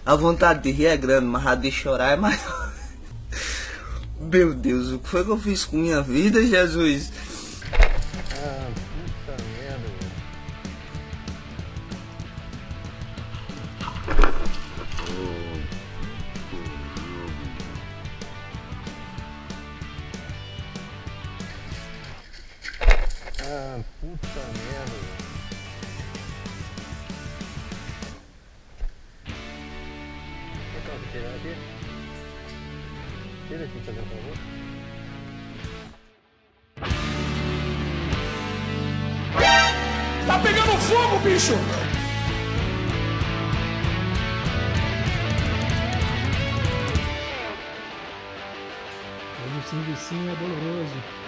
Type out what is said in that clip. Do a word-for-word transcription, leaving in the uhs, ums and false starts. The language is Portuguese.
A vontade de rir é grande, mas a de chorar é maior. Meu Deus, o que foi que eu fiz com minha vida, Jesus? Ah, puta merda, velho. Ah, puta merda, velho. Então, você tira aqui? Tira aqui, fazendo favor. Tá pegando fogo, bicho! Mas o servicinho é doloroso.